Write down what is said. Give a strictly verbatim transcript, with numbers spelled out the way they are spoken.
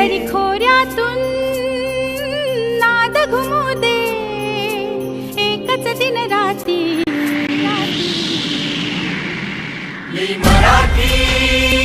दरी खोऱ्यातून नाद घुमू दे एकच दिन राती. मी मराठी